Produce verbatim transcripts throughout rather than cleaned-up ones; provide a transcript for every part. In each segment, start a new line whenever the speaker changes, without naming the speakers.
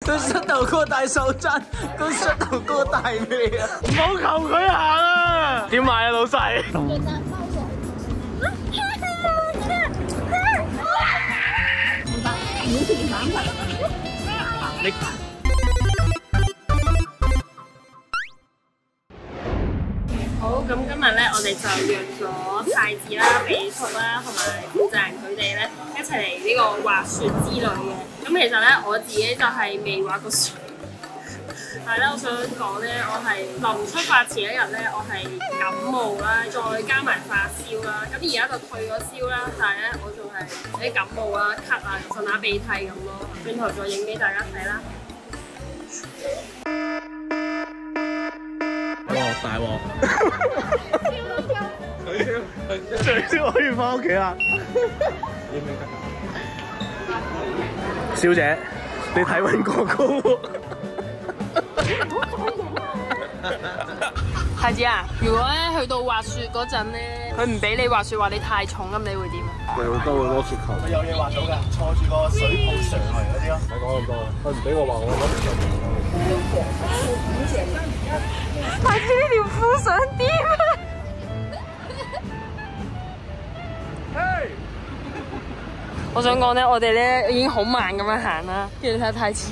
佢膝頭哥大手踭，佢膝頭哥大咩啊？
唔好求佢行啊！點買啊，老細？你
好，咁今日咧，我哋就約咗太子啦、比兔啦，同埋負責人佢哋咧一齊嚟呢個滑雪之旅嘅。咁其實咧，我自己就係未滑過雪，但係咧，我想講咧，我係臨出發前一日咧，我係感冒啦，再加埋發燒啦。咁而家就退咗燒啦，但係咧，我仲係有啲感冒啦、咳啊、順下鼻涕咁咯。轉頭再影俾大家睇啦。
哇！大鑊！最少可以翻屋企啦。小姐，你體溫過高喎。
太子啊，如果咧去到滑雪嗰陣咧，佢唔俾你滑雪，話你太重咁，你會點啊？
咪好多會攞雪球。佢有嘢滑到㗎，坐住個水泡上嚟嗰啲咯。唔使講咁多，佢唔俾我滑，我攞唔到。
太子呢條褲想點啊？我想講咧，我哋咧已經好慢咁樣行啦，跟住睇下太子，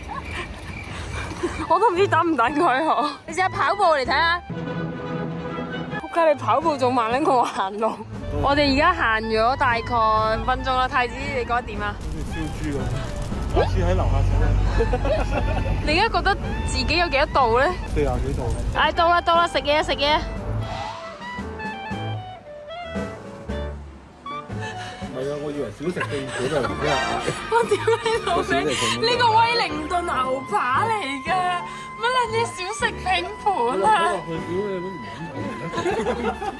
我都唔知等唔等佢好。你試下跑步嚟睇下，仆街！你跑步仲慢過我行路。我哋而家行咗大概五分鐘啦，太子你覺得點啊？
好似燒豬咁，好似喺樓下食。
你而家覺得自己有幾多度咧？
四廿幾度。
唉，到啦到啦，食嘢食嘢。
係啊，我以為小食拼盤啊，唔知啊。
我屌你老味！呢個威靈頓牛扒嚟㗎，乜撚嘢小食拼盤啊！
佢屌你都唔肯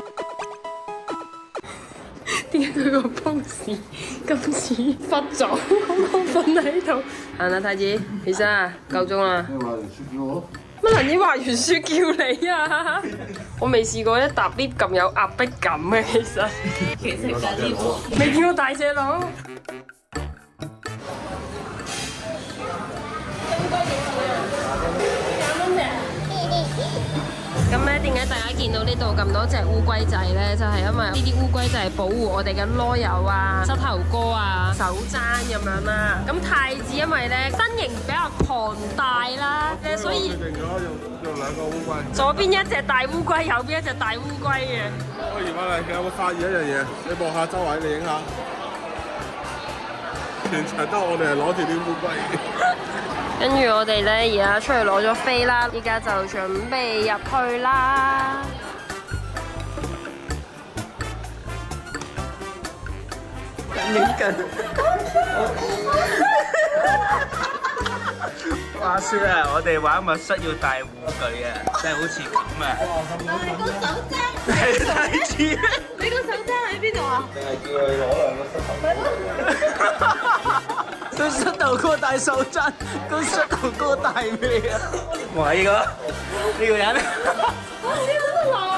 點解佢個 pose 咁似忽咗？我瞓喺度。行啦，太子，起身啊，夠鐘啦。
咩話嚟雪叫我？
乜撚嘢滑完雪叫你啊？我未試過一搭 lift 咁有壓迫感嘅，其實。其實大隻佬。未見過大隻佬。咁咧，點解大家見到呢度咁多隻烏龜仔咧？就係因為呢啲烏龜就係保護我哋嘅囉柚啊、膝頭哥啊、手踭咁樣啦。咁太子因為咧身形比較龐大啦，所以
決定咗用用兩個烏龜。
左邊一隻大烏龜，右邊一隻大烏龜嘅。
我而家嚟，有冇發現一樣嘢？你望下周圍，你影下，全場都我哋係攞住啲烏龜。
跟住我哋咧，而家出去攞咗飛啦，依家就準備入去啦。
影緊。話說啊，我哋玩密室要帶護具啊，即係好似咁啊。
你個手踭，
係太子。
你個手踭喺邊度啊？
定係叫佢攞兩個膝頭。
佢膝頭哥大手踭，佢膝頭哥大咩啊？哇！呢個呢個人，
我呢個都落啊！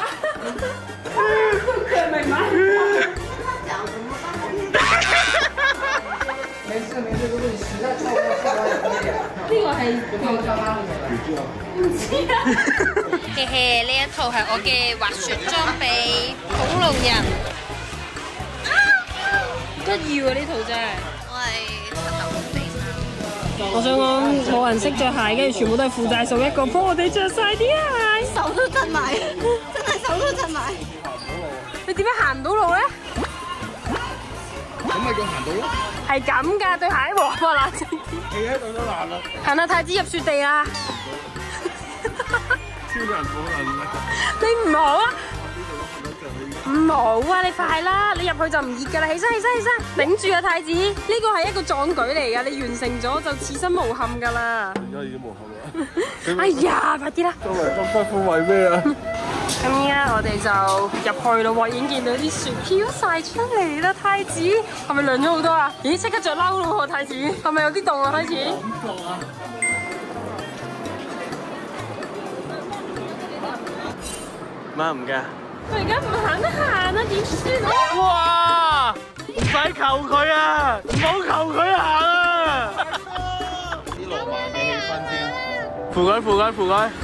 佢明白。沒事沒事，如果你實在超過超過呢個係叫做乜嘢？唔知啊。
嘿嘿，呢一套係我嘅滑雪裝備，恐龍人。
得意喎呢套真係。
我係膝頭地衫。
我想講冇人識着鞋，跟住全部都係附帶數一個，幫我哋着晒啲鞋，
手都震埋，真係手都震埋。
你點樣行唔到路咧？
咁咪叫行到咯。
係咁㗎，對鞋黃啊冷靜啲。
企喺度都爛啦。
行啦，太子入雪地啦。
超人冇能力。
你唔好啊！唔好啊！你快啦，你入去就唔熱㗎啦，起身起身起身，頂住啊太子！呢個係一個壯舉嚟㗎，你完成咗就此生無憾㗎啦。
而家已經無憾啦。
哎呀，快啲啦！
周圍咁辛苦為咩啊？
咁依家我哋就入去咯喎，已經見到啲雪飄晒出嚟啦，太子係咪涼咗好多啊？咦，即刻着褸咯喎，太子係咪有啲凍啊？開始。感覺啊！
乜唔㗎？
我而家唔行得行啊，點算啊？
哇！唔使求佢啊，唔好求佢行啊！啲羅馬先。
扶佢扶佢扶佢。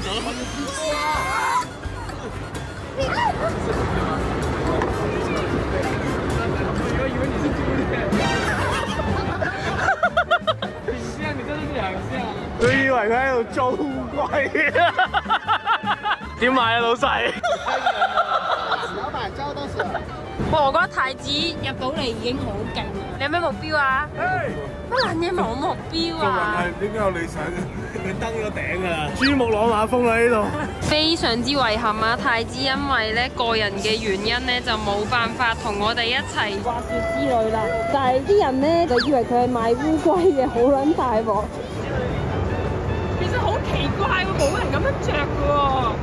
佢以為佢喺度做龜啊！點買啊，老細？
老闆交多少？
哇！我覺得太子入到嚟已經好勁。你有咩目標啊？乜撚嘢冇目標啊？
係點解有理想嘅？佢登咗頂啊！
珠穆朗瑪峰喺呢度。
非常之遺憾啊！太子因為咧個人嘅原因咧，就冇辦法同我哋一齊滑雪之旅啦。但係啲人咧就以為佢係賣烏龜嘅，好撚大鑊。其實好奇怪喎，冇人咁樣着嘅喎。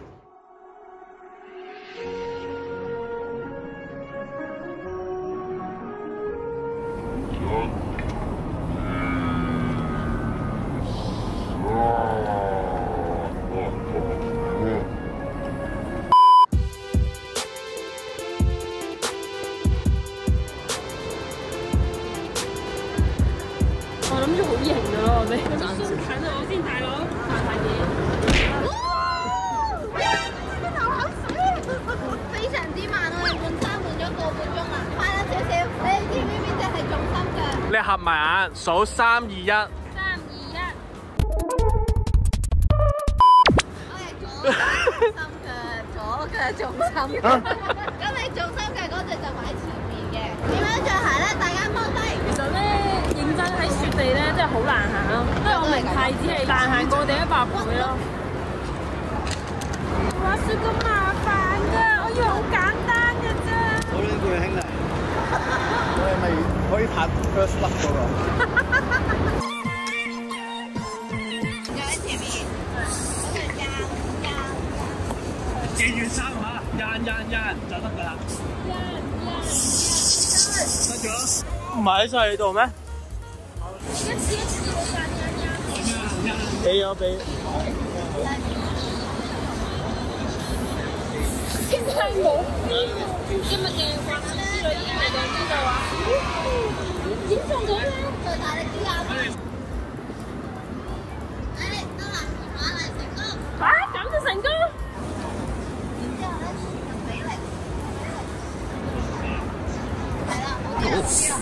我諗住好型㗎咯，我哋咁近啊！我先大佬，快快啲！
流口水，非常之慢，我哋換衫換咗個半鐘啦，快咗少少。你哋知唔知邊隻係重心腳？
你合埋眼數三二一。
三二一。我係左心腳，左腳重心腳。咁你重心腳嗰隻就擺前面嘅。點樣着鞋咧？大家踎低。
其實咧，認真喺雪地咧，真係好難行咯。因為我明太子係難行過我哋一百倍咯。滑雪咁麻煩㗎，我以為好簡單㗎啫。
好撚攰啊，兄弟！我哋咪可以拍 first look 嗰個。
就喺前面，跟住壓壓。
記住三下，印印印就得㗎啦。得咗？唔係喺晒你度咩？
一次一次好壓壓壓。
俾咗俾。
真係冇邊今日嘅滑雪之旅已經嚟到呢度啊！點做到咧？
再大力啲啊！誒，得啦，馬嚟成功。
啊，咁就成功！
然之後咧，就俾力，係啦，好啲啦，好啲啦。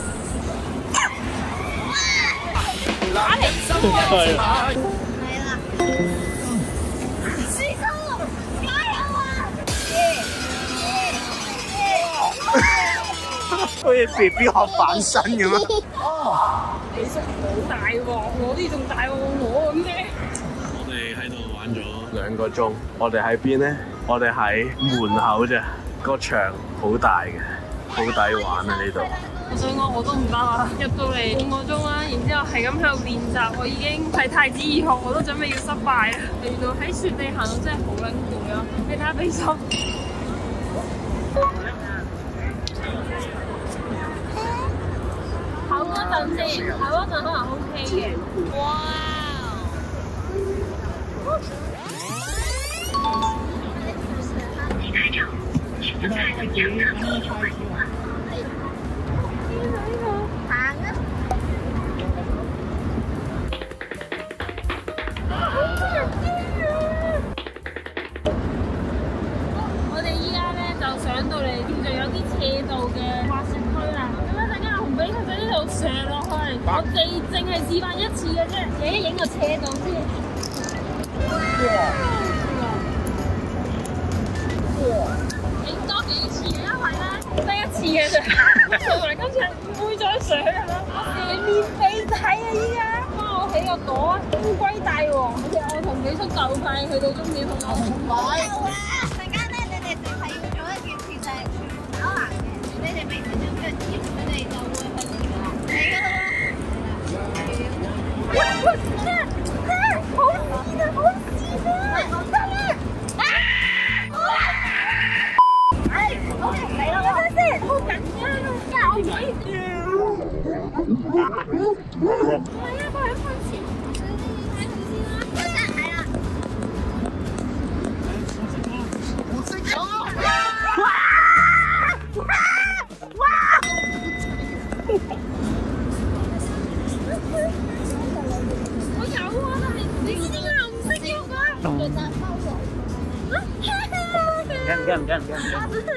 打嚟心
係。
係啦。師叔，加油啊！
好似 B B 學反身咁啊！
你叔好大喎，我啲仲大過我咁嘅。
我哋喺度玩咗兩個鐘，我哋喺邊咧？我哋喺門口啫，個場好大嘅，好抵玩啊呢度。
我想講我都唔得啦，入到嚟半個鐘啦，然之後係咁喺度練習，我已經係太子二學，我都準備要失敗啦。嚟到喺雪地行到真係好撚攰咯，你睇下鼻心。考嗰陣先，考嗰陣可能 OK 嘅。哇！我哋依家咧就上到嚟叫做有啲斜度嘅滑雪區啦。咁一陣間阿紅俾佢喺呢度上落去，我哋淨係示範一次嘅啫，影一影個斜度先。影多幾次，因為咧得一次嘅啫，同埋今次唔會再上㗎啦。我成面鼻涕啊依家，幫我起個朵啊！烏龜大王，我同幾叔就快去到終點啦。
陣間咧，你哋淨係要做一件事，就係跑行嘅。你哋未成咗腳趾，佢哋就會向前㗎啦。嚟㗎啦喎！好跣啊！好跣啊！得啦！啊！係，OK，嚟啦！等陣先，好緊張啊！教位。係啊，佢喺向前。你睇佢先啦。我真係係啦。
唔驚唔驚唔驚唔驚。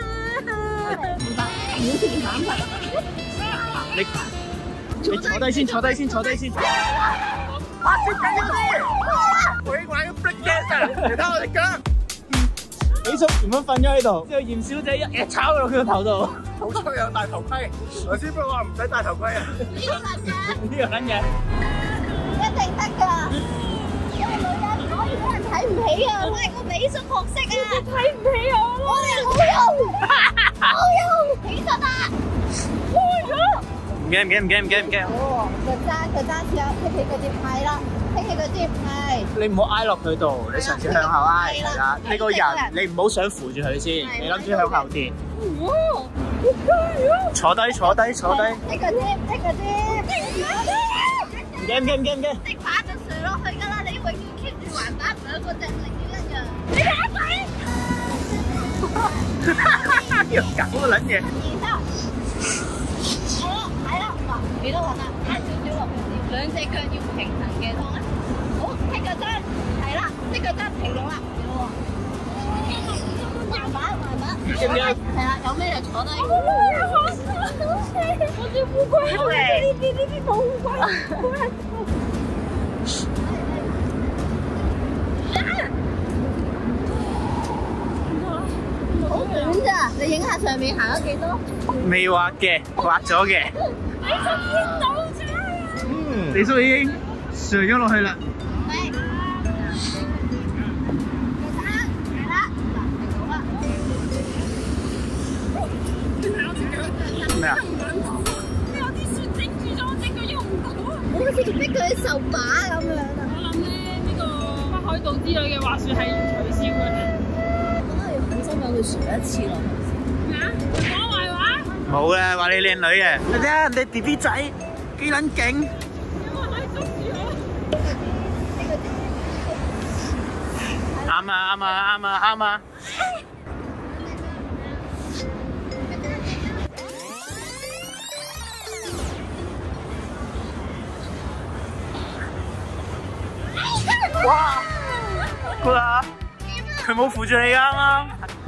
你你坐低先，坐低先，坐低先。啊！接緊要啲，我已經玩緊 break dance，你睇我隻腳。李叔原本瞓咗喺度，之後嚴小姐一嘢炒落佢個頭度。好彩有戴頭盔，頭先不過話唔使戴頭盔啊。呢個撚嘢，呢個撚嘢，
一定得㗎。因為女人唔可以俾人睇唔起啊！我係個美術學識啊！睇唔起我，我哋好用，好用，起實啊！開咗。
唔驚唔驚唔驚唔驚唔驚。
哦，佢爭佢爭少，拎起嗰啲係啦，拎起嗰啲係。
你唔好挨落佢度，你嘗試向後挨，係啦。你個人你唔好想扶住佢先，你諗住向後跌。坐低坐低坐低。
呢個添，呢個添。
唔驚唔驚唔驚唔驚。
直把就垂落去㗎啦，你永遠 keep 住橫把，兩個隻力要一樣。你睇下佢。
要搞個撚嘢。
幾多運啊？加少少落去先，兩隻腳要平衡嘅，當咧。好，踢腳踭，係啦，踢腳踭平咗啦，慢慢慢慢。
知唔知？
係啦，有咩就坐低。我隻烏龜，呢啲呢啲冇烏龜。好短咋？你影下上面行咗幾多？
未畫嘅，畫咗嘅。
你仲見到啫？
嗯，李叔已經上咗落去啦。
係。係啦，嗱，好啦。
咩啊？
有啲雪整住咗，隻腳喐唔到。
我好似逼佢受把咁樣啊！
我諗咧，呢個北海道之類嘅滑雪係要取消嘅。
可能要好心有佢垂一次落去。
咩啊？講壞話？
冇啦，話你靚女嘅。你睇下人哋 B B 仔幾撚勁。
有冇可以捉住我？
啱啊啱啊啱啊啱啊！哇！good 啊！佢冇扶住你㗎啱啱。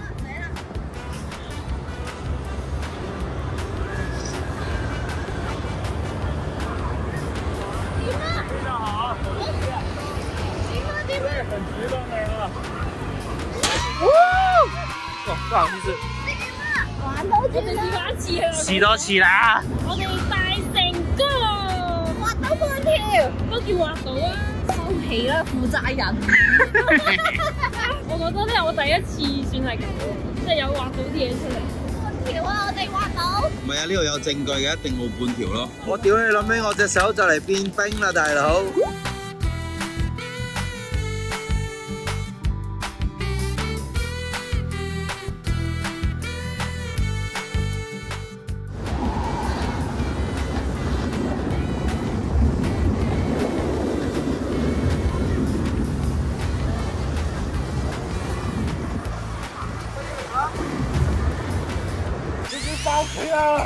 哦，不好意思。
玩多次
我哋試過一次啊！
試多次啦。
我哋大成功，
滑到半條，
都叫滑到啊！
收皮啦，負責人。
我覺得咧，我第一次算係咁，即係有滑到啲嘢出嚟。
半條啊，我哋滑到。
唔係啊，呢度有證據嘅，一定冇半條咯。
我屌你諗起我隻手就嚟變冰啦，大佬！
翻屋企啊！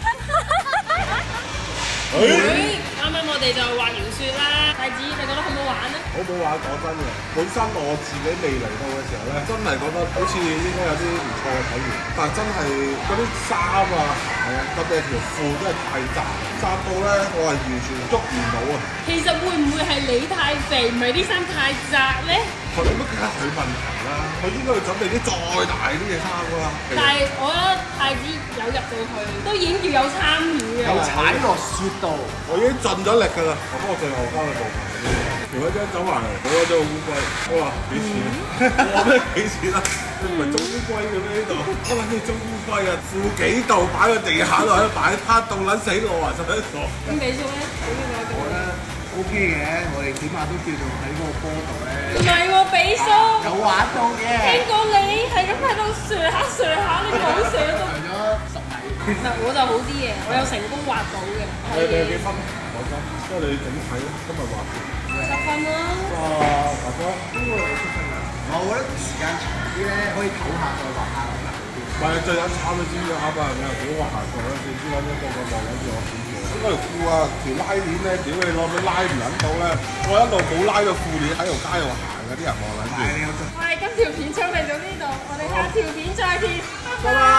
啱啱我哋就滑完雪啦，太子你覺得好唔好玩咧？
好唔好玩？講真嘅，本身我自己未嚟到嘅時候咧，真係覺得好似應該有啲唔錯嘅體驗。但係真係嗰啲衫啊、鞋啊，特別係條褲真係太窄，窄到咧我係完全捉唔到啊！
其實會唔會係你太肥，唔係啲衫太窄咧？
佢乜梗係佢問題啦，佢應該要準備啲再大啲嘅衫㗎啦。
但係我覺得太子有入到去，都已經叫有參與嘅。
有踩落雪度，我已經盡咗力㗎啦。我幫我最後交嘅部分。條嗰張走埋嚟，我嗰張烏龜，我話幾錢啊？我話咩幾錢啊？你唔係種烏龜嘅咩呢度？我話你種烏龜啊，負幾度擺喺地下度喺度擺攤，凍撚死我啊！實在傻。
咁比數咧？比數幾多？
我覺得 OK 嘅，我哋起碼都叫做喺嗰個波度咧。
唔係喎，比數。
有玩到嘅。
聽講你係咁喺度瀡下瀡下，你講瀡到。
上咗十米。
其實我就好啲嘅，我有成功滑到嘅。
你你有幾分？講真，因為你整體今日滑
十分啦。
哇，大哥，呢個有出分㗎。
我覺得時間長啲咧，可以唞下再滑下咁樣好啲。
唔係最撚慘，你知唔知啱啊？係咪啊？如果我行過嗰陣時，知揾一個個望緊住我點做？ 嗰條褲啊，條拉鏈咧，屌你攞咩拉唔撚到咧？我一路冇拉個褲鏈喺條街度行嘅，啲人望撚住。
我哋今條片就嚟到呢度，我哋下條片再見，拜拜。